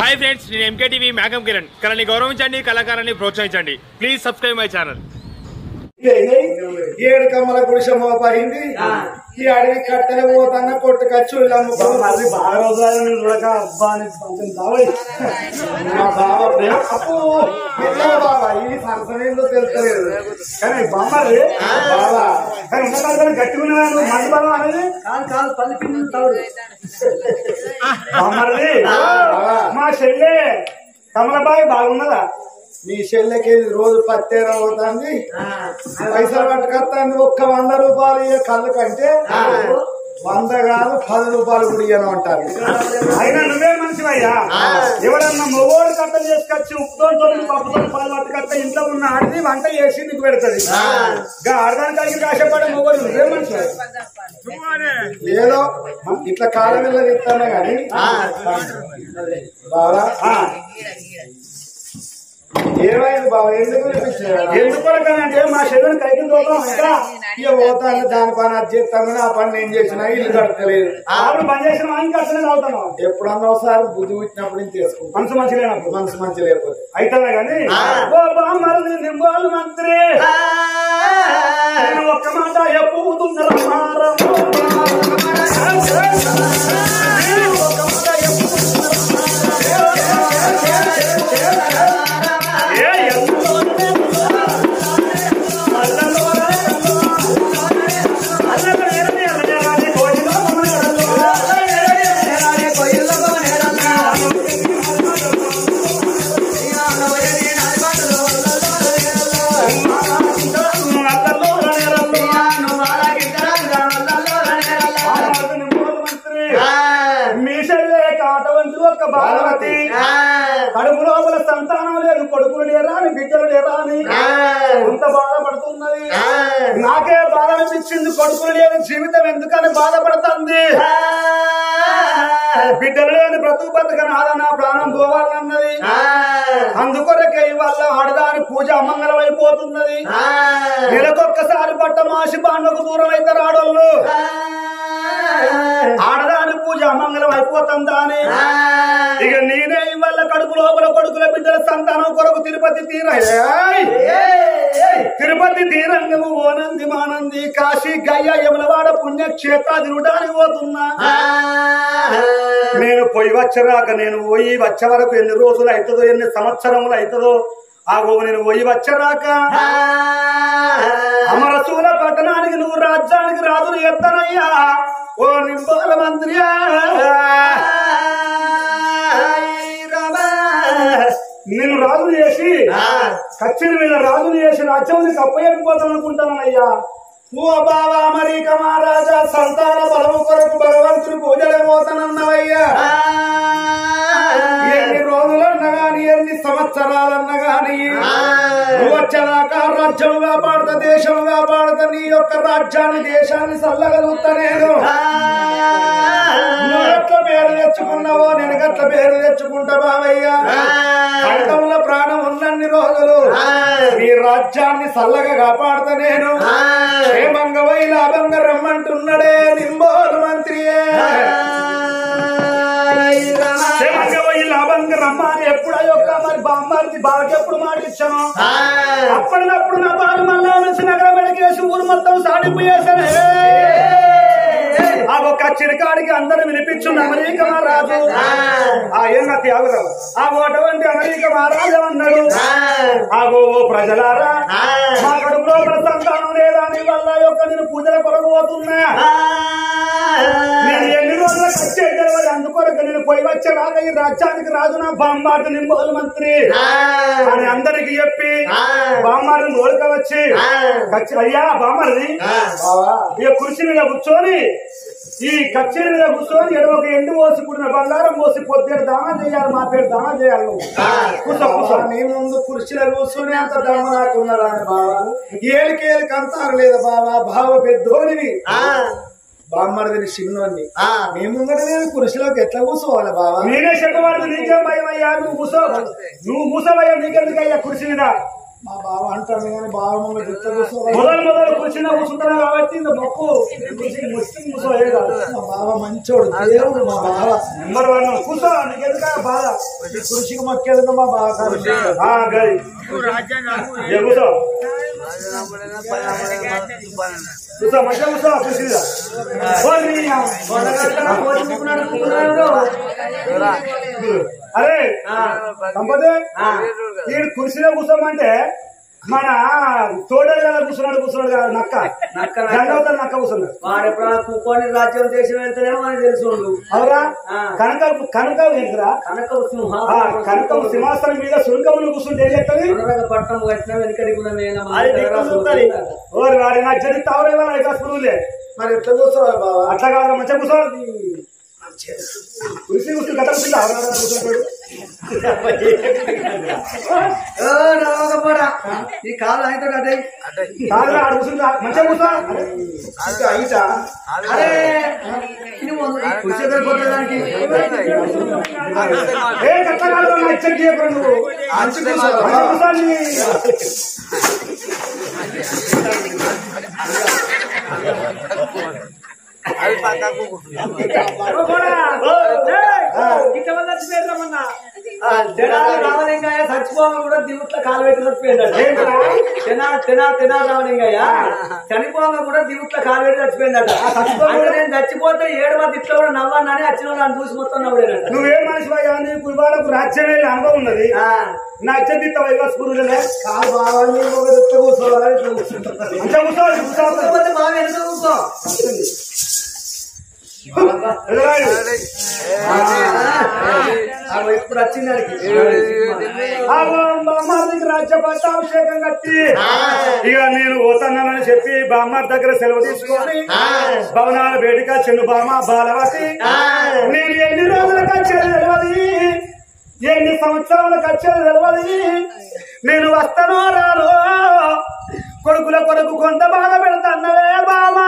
Hi friends నేను MKTV మేఘం కిరణ్ కళని గౌరవించండి కళాకారాన్ని ప్రోత్సహించండి ప్లీజ్ సబ్స్క్రైబ్ మై ఛానల్ ఏడు కమ్మల గుడిసె మోపైంది ఈ అడవి కట్టెలు పోతాన్న కొట్టుకచ్చు ఇలా అది బాగా రోజులు అబ్బా బాబా ఇది సరసమేందో తెలుస్తలేదు కానీ బామ్మది బాబా కానీ ఉన్న గట్టిగున్నాను మంది బలం అనేది కాదు పల్లి పిండి బామ్మది మా చెల్లె కమలబాయి బాగున్నదా మీ చెల్లెకి రోజు పత్తేర అవుతుంది పైసలు పట్టుకొస్తాను ఒక్క 100 రూపాయలు కళ్ళు కంటే 100 కాదు 10 రూపాయలు కూడా ఇయ్యను అంటారు. అయినా నువ్వే మనిషివయ్యా ఎవరన్నా మొగోడు కట్టలు చేసుకొచ్చి ఉప్పుతో పప్పుతో పాలు పట్టుకొస్తే ఇంట్లో ఉన్న ఆడిని వంట చేసి నీకు పెడుతుంది ఆడదానికి కలిగి కష్టపడే మొగోడు నువ్వే మనిషి ఏదో ఇట్లా కాలం వెళ్ళ ఇస్తాను కానీ బాగా ఏమైంది బాబా ఎందుకంటే మా శరీరం కైకి దూరం ఇంకా ఇక పోతాను దాని పని అది చేస్తాను ఆ పని నేను చేసినా ఇల్లు కడతలేదు అప్పుడు పని చేసిన ఇంకా అసలే అవుతాను ఎప్పుడన్నా ఒకసారి బుద్ధి పుట్టినప్పుడు చేసుకుంటాం మనసు మంచి లేనప్పుడు మనసు మంచి లేకపోతే అయితేనే కానీ నింబాలు మంత్రి ఒక్క మాట బాలవతి కడుపు లోపల సంతానం లేదు కొడుకులు లేరా అని బిడ్డలు లేరా అని ఎంత బాధపడుతున్నది నాకే బాధ అనిపించింది కొడుకులు లేని జీవితం ఎందుకని బాధపడుతుంది బిడ్డలు లేని బ్రతుకు బతుకని ఆదన ప్రాణం పోవాలన్నది అందుకొరకే ఇవాళ ఆడదాని పూజ అమంగళం అయిపోతున్నది నెలకొక్కసారి పట్ట మాసి బాండకు దూరం అయితే రాడోళ్ళు ఆడదాని పూజ అమంగళం అయిపోతుందా అని ఇక నేనే ఇవాళ కడుపు లోపల కొడుకుల బిడ్డల సంతానం కొరకు తిరుపతి తీరంగము ఓనంది మానంది కాశీ గయ్య యములవాడ పుణ్యక్షేత్ర తిరుడానికి పోతున్నా నేను పోయి వచ్చరాక నేను పోయి వచ్చే వరకు ఎన్ని రోజులు అవుతుందో ఎన్ని సంవత్సరములు అవుతుందో ఆగో నేను పోయి వచ్చరాక అమరసూల పట్టణానికి నువ్వు రాజ్యానికి రాజులు ఎత్తనయ్యా ఓ నింబాల మంత్రి నేను రాజులు చేసి కచ్చిన మీద రాజులు చేసి రాజ్యం కప్పయ్యకపోతాను అనుకుంటానయ్యా ఓ బాబా అమరీక మహారాజా సంతాన బలము కొరకు భగవంతుని పూజలు పోతానన్నవయ్యా ఎన్ని రోజులన్నా గాని ఎన్ని సంవత్సరాలన్నా గాని నువ్వు వచ్చేదాకా రాజ్యం కాపాడుతా దేశం కాపాడుతా నీ యొక్క రాజ్యాన్ని దేశాన్ని చల్లగలుగుతా నేను నువ్వు ఎట్ల పేరు తెచ్చుకున్నావో నేను గట్ల పేరు తెచ్చుకుంటా బావయ్యా కంఠంలో ప్రాణం ఉన్నన్ని రోజులు నీ రాజ్యాన్ని చల్లగా కాపాడుతా నేను క్షేమంగా పోయి లాభంగా రమ్మంటున్నాడే నింబోలు మంత్రియే క్షేమంగా పోయి లాభంగా రమ్మని ఎప్పుడు అయ్యొక్క మరి బామ్మారికి బాగా ఎప్పుడు మాటిచ్చాను అప్పటికప్పుడు నా బాలు మళ్ళా నుంచి నగరం వెనకేసి ఊరు మొత్తం సాడిపోయేసాను ఆ ఒక్క చిరకాడికి అందరూ వినిపించుంది అమెరికా మహారాజు ఏమన్నా త్యాగరావు అటువంటి అమెరికా మహారాజు అన్నాడు ఆగో ఓ ప్రజలారా మా కడుపులో సంతానం లేదా నీ వల్ల యొక్క నేను పూజల కొరకు పోతున్నా నేను ఎన్ని రోజుల వచ్చే తెలియదు అందుకొరకు నేను పోయి వచ్చే రాక ఈ రాజ్యానికి రాజు నా బామ్మాటి నింబోలు మంత్రి అని అందరికి చెప్పి బామ్మారిని తోలుక వచ్చి అయ్యా బామ్మరిని ఇక కుర్చీ మీద కూర్చొని ఈ కచ్చేరి మీద కూర్చొని ఒక ఎండు పోసి కూడిన బంగారం పోసి పొద్దురు దానం చేయాలి మా పేరు దానం చేయాలి కూర్చో నీ ముందు కుర్చీలో కూర్చొని అంత దమ్మ నాకున్నారా బాబా ఏలికేలికి అంటారు లేదా బాబా బావ పెద్దోనివి బామ్మడిని చిన్నోని నీ ముంగట నేను కుర్చీలోకి ఎట్లా కూర్చోవాలి బాబా నేనే చెప్పవాడు నీకేం భయం అయ్యా నువ్వు కూర్చోవయ్యా నీకెందుకయ్యా కుర్చీ మీద మా బావ అంటాను కానీ బావ మమ్మల్ని చెప్తా మొదలు కూర్చున్నా కూర్చుంటారా కాబట్టి ఇంత మొక్కు ముస్లిం కూర్చోయే కాదు. మా బావ మంచోడు దేవుడు మా బావ నెంబర్ 1 కూర్చో. నీకెందుక బాధ? కృషికి మొక్కేది మా బావ కాదు. గది కూర్చో కూర్చో మంచిగా కూర్చో. కూర్చుందా అరే సంపద ఈ కుర్చీలో కూర్చోమంటే మన తోడేళ్ళ కూర్చున్నాడు కదా నక్క గంగవతల నక్క కూర్చున్నాడు. వాడు ఎప్పుడైనా కుక్కొని రాజ్యం దేశం వెళ్తేనేమో మనకి తెలుసు. అవురా కనక ఏంటిరా? కనక సింహాసనం మీద సురుకములు కూర్చుంటే ఏం చెప్తుంది? పట్టం కట్టిన వెనకడి కూడా ఓరి వారి నాకు చదివి తవరేమో అయితే స్కూలే. మరి ఎట్లా కూర్చోవాలి బాబా? అట్లా కాదు మంచిగా కూర్చో. కుర్చీ కూర్చుని గట్ట కూర్చుంటాడు. ఈ కాలు అయితే అదే కాదు ఆడు కూర్చుంటా మంచిగా కూర్చో. అరే కుర్చీ పోతానికి ఏ గట్ట కాదు చెక్ చేయకూడదు నువ్వు. కూర్చోని రామలింగయ్య చచ్చిపోవడం కూడా దివుట్ల కాలు పెట్టి చచ్చిపోయిందట. తినా రామలింగయ్య చనిపోవడం కూడా దివుట్ల కాలు పెట్టి చచ్చిపోయిందట. నేను చచ్చిపోతే 7 మంది ఇట్లా కూడా నవ్వన్నాని వచ్చిన వాళ్ళు చూసి మొత్తం నవ్వుడేనట. నువ్వేం మనిషి నీకు ఇవాళకు రాజ్యం వెళ్ళే అనుభవం ఉన్నది. నా చెందిత వైవాస్పురులే కాలు బాగా కూర్చోవాలి. అంతే కూర్చోవాలి. బాగా ఎంత కూర్చో ఇప్పుడు వచ్చిందానికి రాజ్య పట్టాభిషేకం కట్టి ఇక నేను పోతున్నానని చెప్పి బామ్మ దగ్గర సెలవు తీసుకొని భవనాల వేడిక చెన్ను బామ్మ బాలవతి నేను ఎన్ని రోజులకు వచ్చేది తెలియదు, ఎన్ని సంవత్సరాలకు వచ్చేది తెలియదు. నేను వస్తానో రాను కొడుకుల కొడుకు కొంత బాధ పెడతాన్నవే బామా.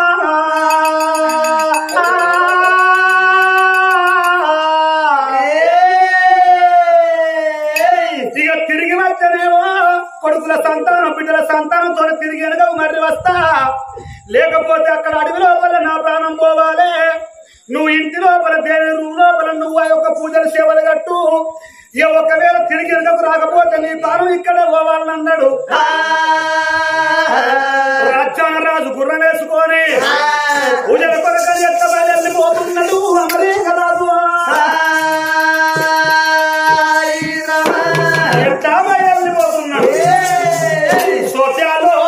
ఇక తిరిగి వచ్చనేమో కొడుకుల సంతానం బిడ్డల సంతానంతో తిరిగి వెనక మర్రి వస్తా, లేకపోతే అక్కడ అడవి లోపల నా ప్రాణం పోవాలి. నువ్వు ఇంటి లోపల దేవి రూమ్ లోపల నువ్వు ఆ యొక్క పూజల సేవలు కట్టు. ఇక ఒకవేళ తిరిగి వెనకకు రాకపోతే నీ ప్రాణం ఇక్కడే పోవాలన్నాడు. రాజు గుర్రం వేసుకొని పూజల కొరకు ఎంత బయలుపోతున్నాడు అమరేక రాజు. ఎంత బయలుపోతున్నాడు సోత్యాలో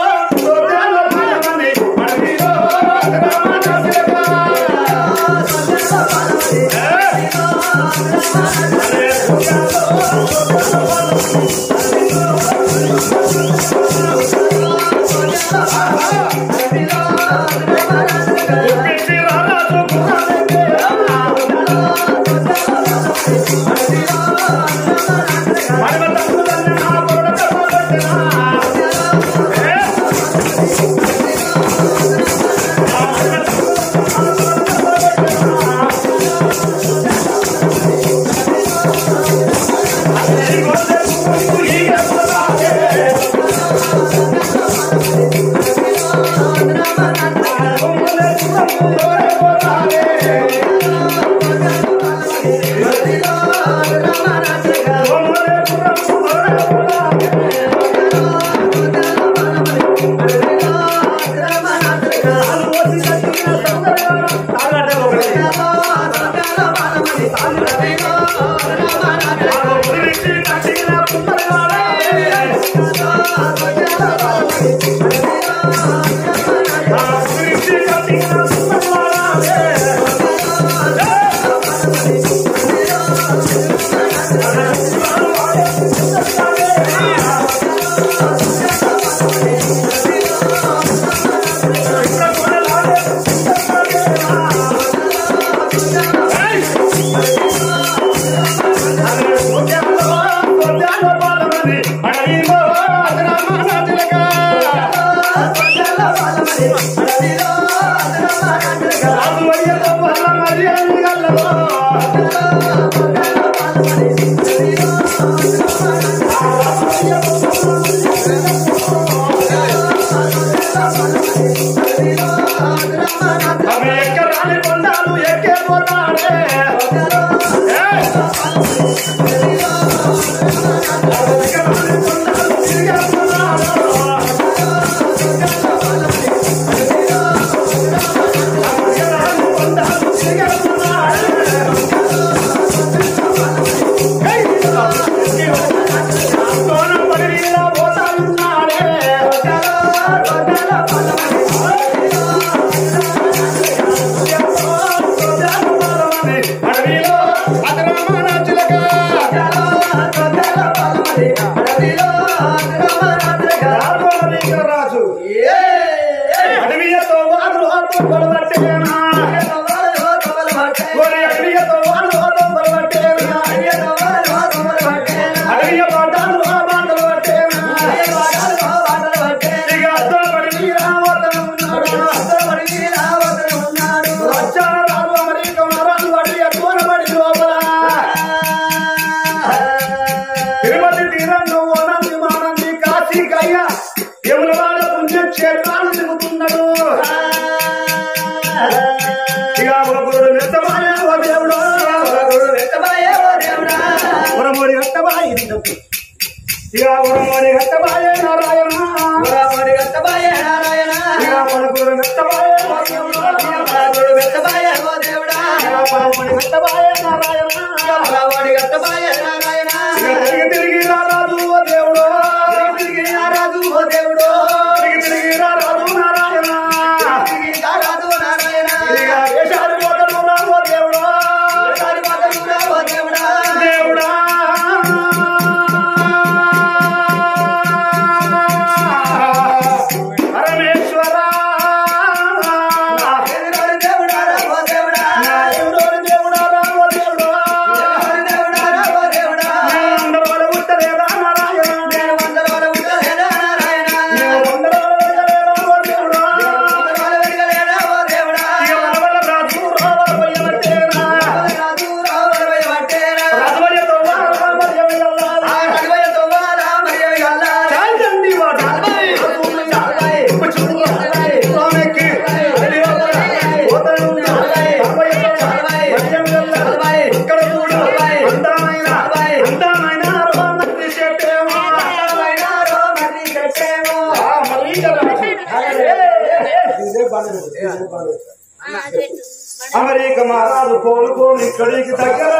అమెరికా మహారాజు కోలుకోని ఇక్కడికి దగ్గర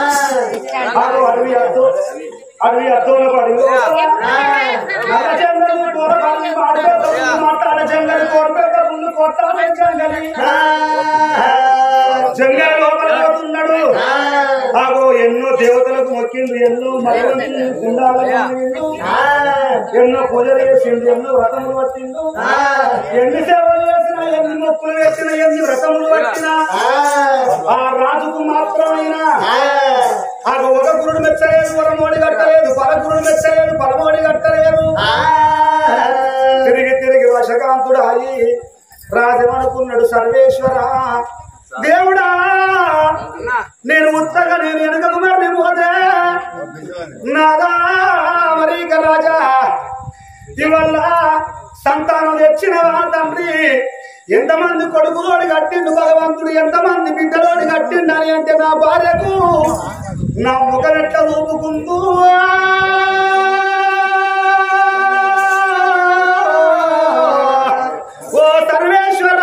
అడవి అద్దోల పడి జంగలు కోరపాలి మాట్లాడ జంగలు కోరపేట ముందు కొట్టాలి జంగల లోపల పోతున్నాడు. ఆగో ఎన్నో దేవతలకు మొక్కిండు, ఎన్నో ఎన్నో పూజలు చేసిండు, ఎన్నో వ్రతములు పట్టిండు, ఎన్ని సేవలు చేసినా, ఎన్ని మొక్కులు వేసినా, ఎన్ని వ్రతములు పట్టినా ఆ రాజుకు మాత్రమైనా ఆగో ఒక గురుడు మెచ్చలేదు, పరమోడి కట్టలేదు, పరగురుడు మెచ్చలేదు, పరమోడి కట్టలేదు. తిరిగి తిరిగి వశకాంతుడు అయి రాజమనుకున్నాడు, సర్వేశ్వర దేవుడా నేను ముత్తగా నేను వెనుకకు మళ్ళీ పోతే నాదా అమెరిక రాజా ఇవల్ల సంతానం తెచ్చినవా తండ్రి, ఎంతమంది కొడుకులోని కట్టిండు భగవంతుడు, ఎంతమంది బిడ్డలోని కట్టిండని అంటే నా భార్యకు నా ముఖమెట్ల ఊపుకుంటూ ఓ సర్వేశ్వర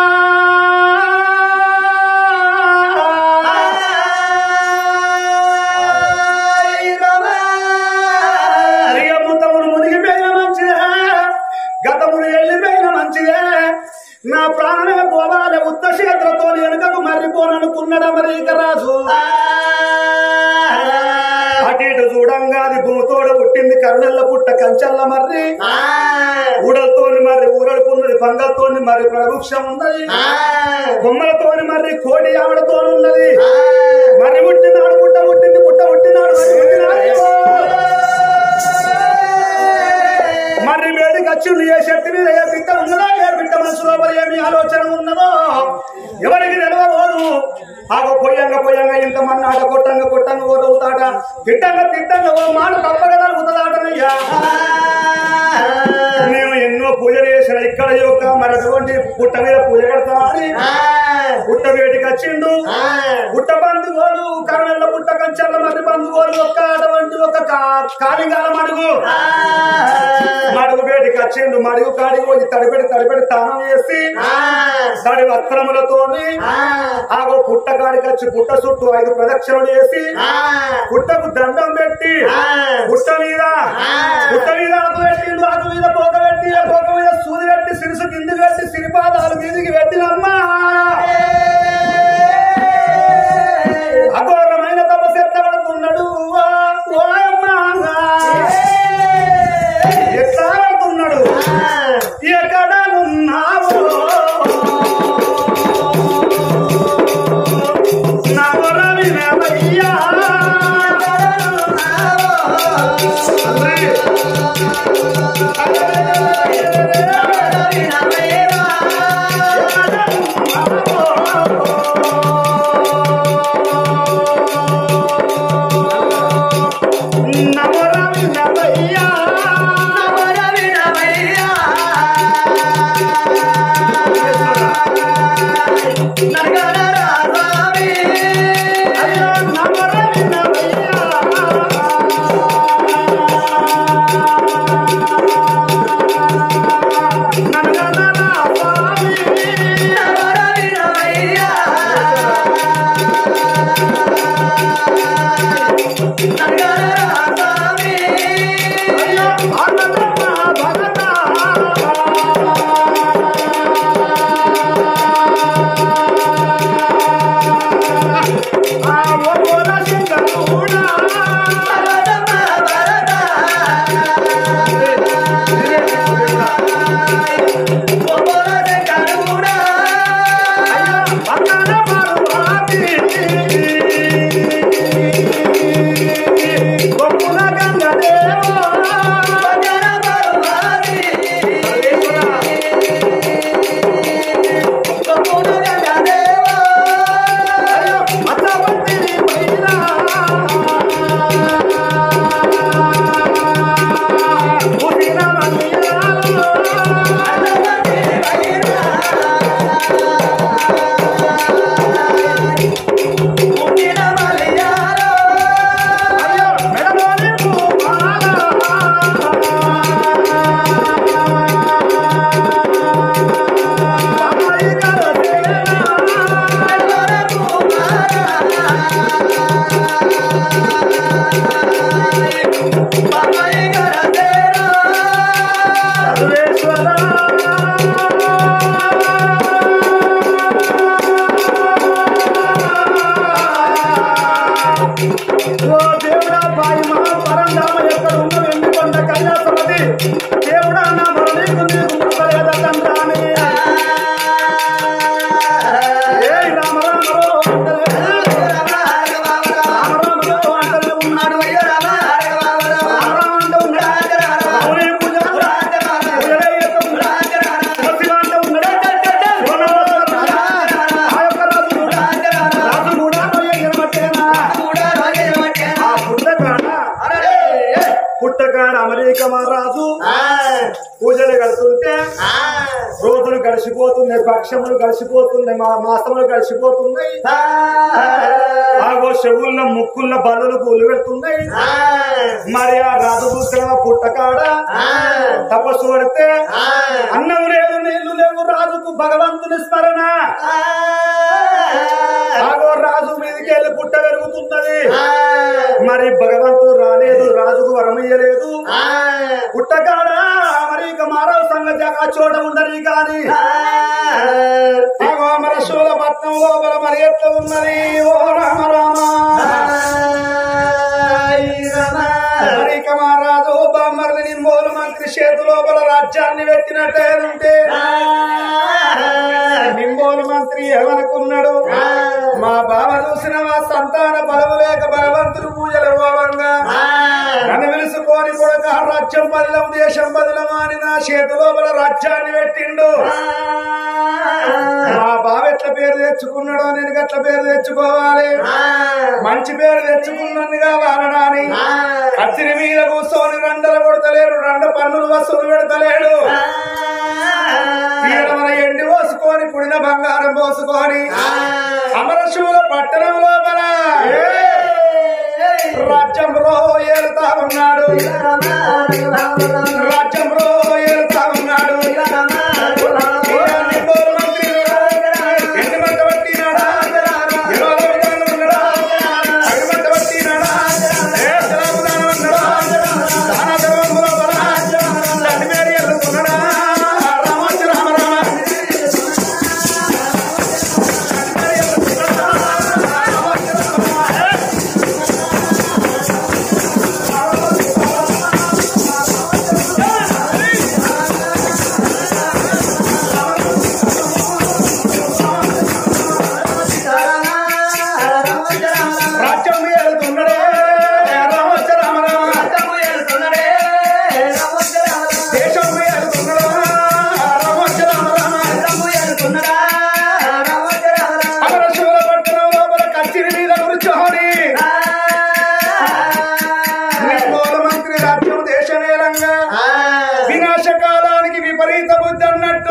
నా ప్రాణమే పోవాలి ఉత్త క్షేత్రతో వెనుకకు మర్రిపోననుకున్నాడు అమెరిక రాజు. అటు ఇటు చూడంగా అది భూమితోడ పుట్టింది, కరుణెల్ల పుట్ట కంచెల్ల మర్రి, ఊడలతోని మర్రి ఊరడుకున్నది, పంగలతోని మర్రి ప్రవృక్షం ఉన్నది, బొమ్మలతోని మర్రి కోడి ఆవిడతో ఉన్నది. మర్రి పుట్టినాడు పుట్ట పుట్టింది, పుట్ట పుట్టినాడు మర్రి వేడికి వచ్చింది. ఏ చెట్టు మీద ఏ బిడ్డ ఉన్నదో, ఏ బిడ్డ మనసు లోపల ఏమి ఆలోచన ఉన్నదో ఎవరికి తెలియబోదు. ఆగో పొయ్యంగా పొయ్యంగా ఇంతమంది ఆట కొట్టంగా కొట్టంగా ఓటవుతాట, తిట్టంగా తిట్టంగా ఓ మాట తప్పగా తగ్గుతుందాటనయ్యా. మేము ఎన్నో పూజలు చేసిన ఇక్కడ యొక్క మరి అటువంటి పుట్ట మీద పూజ కడతామని పుట్ట వేటికి వచ్చిండు. పుట్ట బంధువులు కరుణెల్ల పుట్ట మంచల్ల మరి బంధువులు ఒక్క అటువంటి ఒక కాలిగాల మడుగు మడుగు బేటికి వచ్చిండు. మడుగు కాడికి పోయి తడిపెడి తానం చేసి తడి వస్త్రములతోని ఆగో పుట్ట కాడికి వచ్చి పుట్ట చుట్టూ 5 ప్రదక్షిణలు చేసి పుట్టకు దండం పెట్టి పుట్ట మీద ఆకు పెట్టిండు. ఆకు మీద పోక పెట్టి పోక మీద సూది పెట్టి సిరుసు కిందికి పెట్టి సిరిపాదాలు మీదికి పెట్టినమ్మా అఘోరమైన తపస్సు ఎట్లా పడుతున్నాడు ఎట్లా పడుతున్నాడు ఎక్కడనున్నావు నవరవినవయ్యా రాజు పూజలు గడుతుంటే రోజులు గడిచిపోతున్నాయి, పక్షములు గడిచిపోతున్నాయి, మాసములు గడిచిపోతున్నాయి. ఆగో చెవుల్లో ముక్కుల్లో బల్లులు పూలు పెడుతున్నాయి. మరి ఆ రాజభూషణ పుట్టకాడ తపస్సు పడితే అన్నం లేదు, నీళ్లు లేవు. రాజుకు భగవంతుని స్మరణ. ఆగో రాజు మీదకి వెళ్ళి పుట్ట పెరుగుతున్నది. మరి భగవంతుడు రాలేదు, రాజుకు వరమయ్యలేదు. పుట్టకాడ మరి ఇక మారవ సంగతి ఆ చోట ఉండని కాని మన శూలపట్నం లోపల మరి ఎట్లా ఉన్నది. ఓ రామ రామ ఇక మహారాజు బామ్మర్ది నింబోలు మంత్రి చేతు లోపల రాజ్యాన్ని పెట్టినట్టే నింబోలు మంత్రి ఏమనుకున్నాడు, మా బావ చూసిన మా సంతాన బలము లేక బలవంతుడు పూజలు ఇవ్వంగా నన్ను పిలుసుకొని కూడా రాజ్యం బదిలం దేశం బదిలం అని నా చేతు లోపల రాజ్యాన్ని పెట్టిండు. మా బావ ఎట్లా పేరు తెచ్చుకున్నాడో నేను గట్ల పేరు తెచ్చుకోవాలి, మంచి పేరు తెచ్చుకున్నాను కావాలని కత్తిరి మీద కూర్చొని రండలు కొడతలేడు, 2 పన్నులు వసూలు పెడతలేడు. తీరమన ఎండి పోసుకొని పుడిన బంగారం పోసుకొని అమరశూల పట్టణం లోపల రాజ్యంలో ఏలుతా ఉన్నాడు రాజ్యంలో ఏలుతా ఉన్నాడు వినాశకాలానికి విపరీత బుద్ధి అన్నట్టు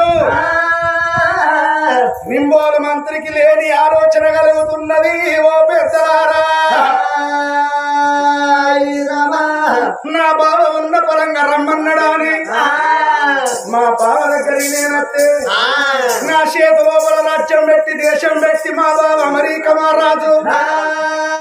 నింబోల మంత్రికి లేని ఆలోచన కలుగుతున్నది ఓ పెద్దలారా నా బావ ఉన్న పరంగా రమ్మన్నడాని మా బావ దగ్గరికి నేనత్తే నా చేతి లోపల రాజ్యం పెట్టి దేశం పెట్టి మా బావ అమెరికా మహారాజు